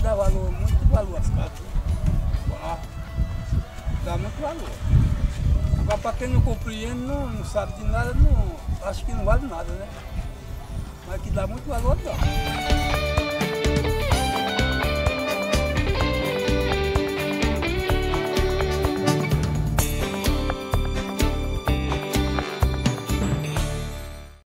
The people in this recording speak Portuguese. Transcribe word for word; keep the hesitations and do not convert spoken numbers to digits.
dá valor, muito valor às casas. Uau, dá muito valor. Agora para quem não compreende, não, não sabe de nada, não, acho que não vale nada, né? Mas que dá muito valor, dá.